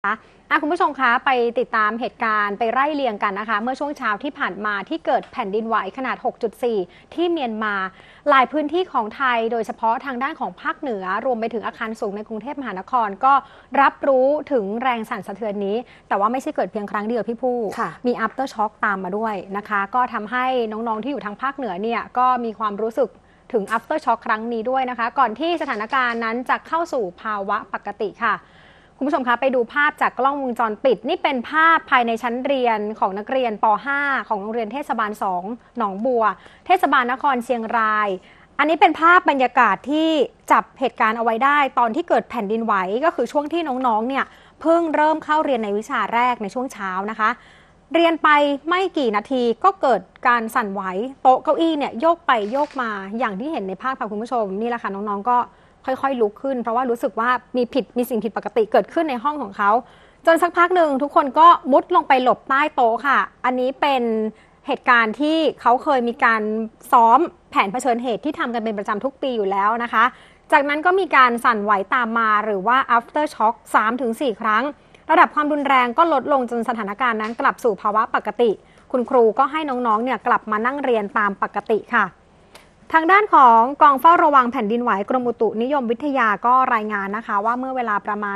คุณผู้ชมคะไปติดตามเหตุการณ์ไปไล่เรียงกันนะคะเมื่อช่วงเช้าที่ผ่านมาที่เกิดแผ่นดินไหวขนาด 6.4 ที่เมียนมาหลายพื้นที่ของไทยโดยเฉพาะทางด้านของภาคเหนือรวมไปถึงอาคารสูงในกรุงเทพมหานครก็รับรู้ถึงแรงสั่นสะเทือนนี้แต่ว่าไม่ใช่เกิดเพียงครั้งเดียวพี่ผู้มี after shock ตามมาด้วยนะคะก็ทำให้น้องๆที่อยู่ทางภาคเหนือเนี่ยก็มีความรู้สึกถึง after shock ครั้งนี้ด้วยนะคะก่อนที่สถานการณ์นั้นจะเข้าสู่ภาวะปกติค่ะคุณผู้ชมคะไปดูภาพจากกล้องวงจรปิดนี่เป็นภาพภายในชั้นเรียนของนักเรียนป .5 ของโรงเรียนเทศบาล2หนองบัวเทศบาลนครเชียงรายอันนี้เป็นภาพบรรยากาศที่จับเหตุการณ์เอาไว้ได้ตอนที่เกิดแผ่นดินไหวก็คือช่วงที่น้องๆเนี่ยเพิ่งเริ่มเข้าเรียนในวิชาแรกในช่วงเช้านะคะเรียนไปไม่กี่นาทีก็เกิดการสั่นไหวโต๊ะเก้าอี้เนี่ยโยกไปโยกมาอย่างที่เห็นในภาพค่ะคุณผู้ชมนี่แหละค่ะน้องๆก็ค่อยๆลุกขึ้นเพราะว่ารู้สึกว่ามีสิ่งผิดปกติเกิดขึ้นในห้องของเขาจนสักพักหนึ่งทุกคนก็มุดลงไปหลบใต้โต๊ะค่ะอันนี้เป็นเหตุการณ์ที่เขาเคยมีการซ้อมแผนเผชิญเหตุที่ทำกันเป็นประจำทุกปีอยู่แล้วนะคะจากนั้นก็มีการสั่นไหวตามมาหรือว่า after shock 3-4 ครั้งระดับความรุนแรงก็ลดลงจนสถานการณ์นั้นกลับสู่ภาวะปกติคุณครูก็ให้น้องๆเนี่ยกลับมานั่งเรียนตามปกติค่ะทางด้านของกองเฝ้าระวังแผ่นดินไหวกรมอุตุนิยมวิทยาก็รายงานนะคะว่าเมื่อเวลาประมาณ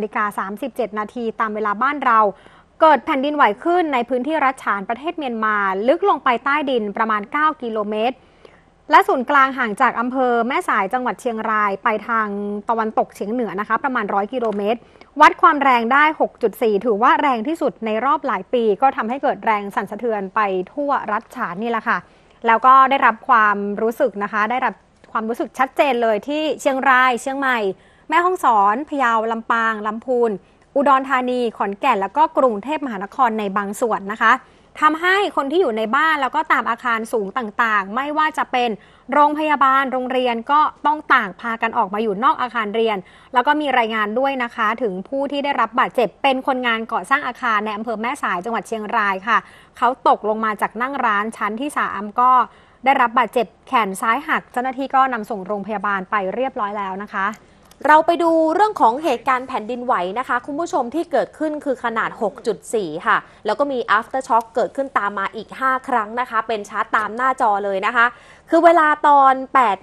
8:37 นาทีตามเวลาบ้านเราเกิดแผ่นดินไหวขึ้นในพื้นที่รัฐฉานประเทศเมียนมาลึกลงไปใต้ดินประมาณ 9 กิโลเมตรและศูนย์กลางห่างจากอำเภอแม่สายจังหวัดเชียงรายไปทางตะวันตกเฉียงเหนือนะคะประมาณ 100 กิโลเมตรวัดความแรงได้ 6.4 ถือว่าแรงที่สุดในรอบหลายปีก็ทำให้เกิดแรงสั่นสะเทือนไปทั่วรัฐฉานนี่แหละค่ะแล้วก็ได้รับความรู้สึกนะคะได้รับความรู้สึกชัดเจนเลยที่เชียงรายเชียงใหม่แม่ฮ่องสอนพะเยาลำปางลำพูนอุดรธานีขอนแก่นแล้วก็กรุงเทพมหานครในบางส่วนนะคะทำให้คนที่อยู่ในบ้านแล้วก็ตามอาคารสูงต่างๆไม่ว่าจะเป็นโรงพยาบาลโรงเรียนก็ต้องต่างพากันออกมาอยู่นอกอาคารเรียนแล้วก็มีรายงานด้วยนะคะถึงผู้ที่ได้รับบาดเจ็บเป็นคนงานก่อสร้างอาคารในอำเภอแม่สายจังหวัดเชียงรายค่ะเขาตกลงมาจากนั่งร้านชั้นที่3ก็ได้รับบาดเจ็บแขนซ้ายหักเจ้าหน้าที่ก็นำส่งโรงพยาบาลไปเรียบร้อยแล้วนะคะเราไปดูเรื่องของเหตุการณ์แผ่นดินไหวนะคะคุณผู้ชมที่เกิดขึ้นคือขนาด 6.4 ค่ะแล้วก็มี after shock เกิดขึ้นตามมาอีก5ครั้งนะคะเป็นชาร์ตตามหน้าจอเลยนะคะคือเวลาตอน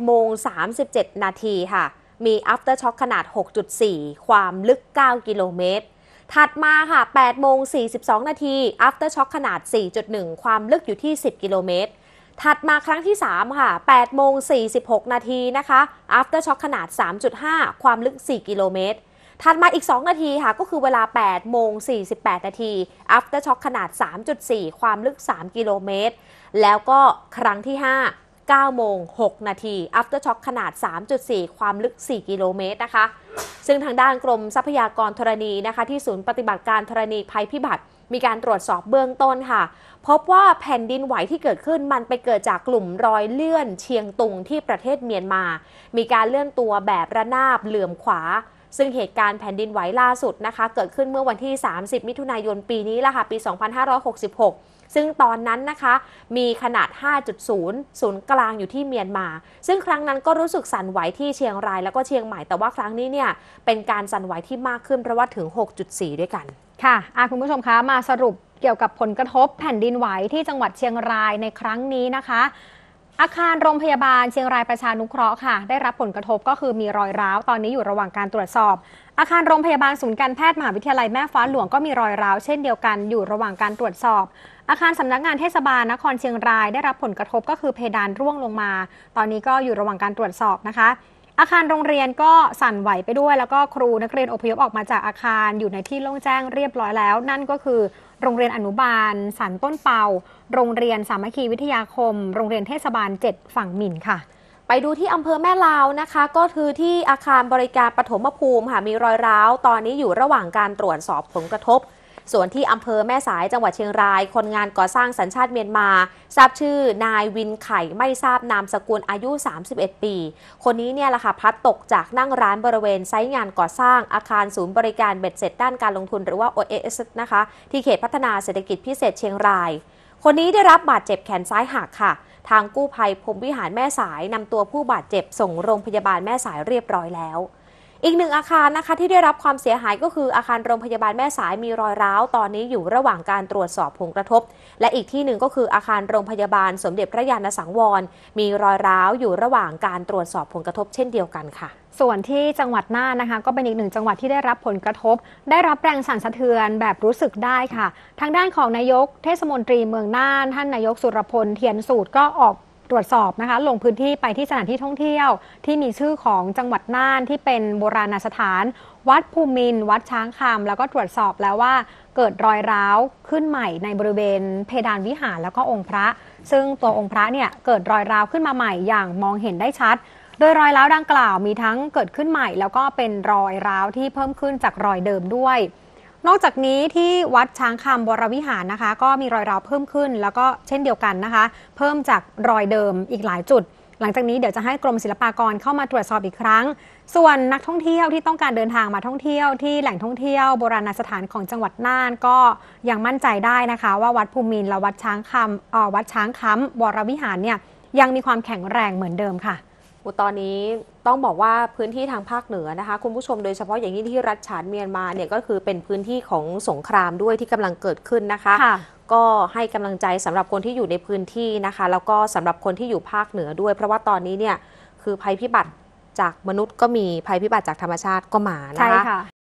8:37 นาทีค่ะมี after shock ขนาด 6.4 ความลึก9กิโลเมตรถัดมาค่ะ8:42 นาที after shock ขนาด 4.1 ความลึกอยู่ที่10กิโลเมตรถัดมาครั้งที่3ค่ะ8:46 นาทีนะคะ after shock ขนาด 3.5 ความลึก4กิโลเมตรถัดมาอีก2นาทีค่ะก็คือเวลา8:48 นาที after shock ขนาด 3.4 ความลึก3กิโลเมตรแล้วก็ครั้งที่5 9:06 นาที after shock ขนาด 3.4 ความลึก4กิโลเมตรนะคะซึ่งทางด้านกรมทรัพยากรธรณีนะคะที่ศูนย์ปฏิบัติการธรณีภัยพิบัติมีการตรวจสอบเบื้องต้นค่ะพบว่าแผ่นดินไหวที่เกิดขึ้นมันไปเกิดจากกลุ่มรอยเลื่อนเชียงตุงที่ประเทศเมียนมามีการเลื่อนตัวแบบระนาบเหลื่อมขวาซึ่งเหตุการณ์แผ่นดินไหวล่าสุดนะคะเกิดขึ้นเมื่อวันที่30มิถุนายนปีนี้ละค่ะปี2566ซึ่งตอนนั้นนะคะมีขนาด 5.0 ศูนย์กลางอยู่ที่เมียนมาซึ่งครั้งนั้นก็รู้สึกสั่นไหวที่เชียงรายแล้วก็เชียงใหม่แต่ว่าครั้งนี้เนี่ยเป็นการสั่นไหวที่มากขึ้นเพราะว่าถึง 6.4 ด้วยกันค่ะคุณผู้ชมคะมาสรุปเกี่ยวกับผลกระทบแผ่นดินไหวที่จังหวัดเชียงรายในครั้งนี้นะคะอาคารโรงพยาบาลเชียงรายประชานุเคราะห์ค่ะได้รับผลกระทบก็คือมีรอยร้าวตอนนี้อยู่ระหว่างการตรวจสอบอาคารโรงพยาบาลศูนย์การแพทย์มหาวิทยาลัยแม่ฟ้าหลวงก็มีรอยร้าวเช่นเดียวกันอยู่ระหว่างการตรวจสอบอาคารสำนักงานเทศบาลนครเชียงรายได้รับผลกระทบก็คือเพดานร่วงลงมาตอนนี้ก็อยู่ระหว่างการตรวจสอบนะคะอาคารโรงเรียนก็สั่นไหวไปด้วยแล้วก็ครูนักเรียนอพยพออกมาจากอาคารอยู่ในที่โล่งแจ้งเรียบร้อยแล้วนั่นก็คือโรงเรียนอนุบาลสันต้นเปาโรงเรียนสามัคคีวิทยาคมโรงเรียนเทศบาล7ฝั่งหมิ่นค่ะไปดูที่อำเภอแม่ลาวนะคะก็คือที่อาคารบริการปฐมภูมิค่ะมีรอยร้าวตอนนี้อยู่ระหว่างการตรวจสอบผลกระทบส่วนที่อำเภอแม่สายจังหวัดเชียงรายคนงานก่อสร้างสัญชาติเมียนมาทราบชื่อนายวินไข่ไม่ทราบนามสกุลอายุ31ปีคนนี้เนี่ยแหละค่ะพลัดตกจากนั่งร้านบริเวณไซต์งานก่อสร้างอาคารศูนย์บริการเบ็ดเสร็จด้านการลงทุนหรือว่า OAS นะคะที่เขตพัฒนาเศรษฐกิจพิเศษเชียงรายคนนี้ได้รับบาดเจ็บแขนซ้ายหักค่ะทางกู้ภัยพรหมวิหารแม่สายนำตัวผู้บาดเจ็บส่งโรงพยาบาลแม่สายเรียบร้อยแล้วอีกหนึ่งอาคารนะคะที่ได้รับความเสียหายก็คืออาคารโรงพยาบาลแม่สายมีรอยร้าวตอนนี้อยู่ระหว่างการตรวจสอบผลกระทบและอีกที่หนึ่งก็คืออาคารโรงพยาบาลสมเด็จพระยาณสังวรมีรอยร้าวอยู่ระหว่างการตรวจสอบผลกระทบเช่นเดียวกันค่ะส่วนที่จังหวัดน่านนะคะก็เป็นอีกหนึ่งจังหวัดที่ได้รับผลกระทบได้รับแรงสั่นสะเทือนแบบรู้สึกได้ค่ะทางด้านของนายกเทศมนตรีเมืองน่านท่านนายกสุรพลเทียนสูตรก็ออกตรวจสอบนะคะลงพื้นที่ไปที่สถานที่ท่องเที่ยวที่มีชื่อของจังหวัดน่านที่เป็นโบราณสถานวัดภูมินทร์วัดช้างคำแล้วก็ตรวจสอบแล้วว่าเกิดรอยร้าวขึ้นใหม่ในบริเวณเพดานวิหารแล้วก็องค์พระซึ่งตัวองค์พระเนี่ยเกิดรอยร้าวขึ้นมาใหม่อย่างมองเห็นได้ชัดโดยรอยร้าวดังกล่าวมีทั้งเกิดขึ้นใหม่แล้วก็เป็นรอยร้าวที่เพิ่มขึ้นจากรอยเดิมด้วยนอกจากนี้ที่วัดช้างคำวรวิหารนะคะก็มีรอยร้าวเพิ่มขึ้นแล้วก็เช่นเดียวกันนะคะเพิ่มจากรอยเดิมอีกหลายจุดหลังจากนี้เดี๋ยวจะให้กรมศิลปากรเข้ามาตรวจสอบอีกครั้งส่วนนักท่องเที่ยวที่ต้องการเดินทางมาท่องเที่ยวที่แหล่งท่องเที่ยวโบราณสถานของจังหวัดน่านก็ยังมั่นใจได้นะคะว่าวัดภูมินทร์และวัดช้างค้ำวรวิหารเนี่ยยังมีความแข็งแรงเหมือนเดิมค่ะตอนนี้ต้องบอกว่าพื้นที่ทางภาคเหนือนะคะคุณผู้ชมโดยเฉพาะอย่างยิ่งที่รัฐฉานเมียนมาเนี่ยก็คือเป็นพื้นที่ของสงครามด้วยที่กำลังเกิดขึ้นนะคะก็ให้กำลังใจสำหรับคนที่อยู่ในพื้นที่นะคะแล้วก็สำหรับคนที่อยู่ภาคเหนือด้วยเพราะว่าตอนนี้เนี่ยคือภัยพิบัติจากมนุษย์ก็มีภัยพิบัติจากธรรมชาติก็มานะคะ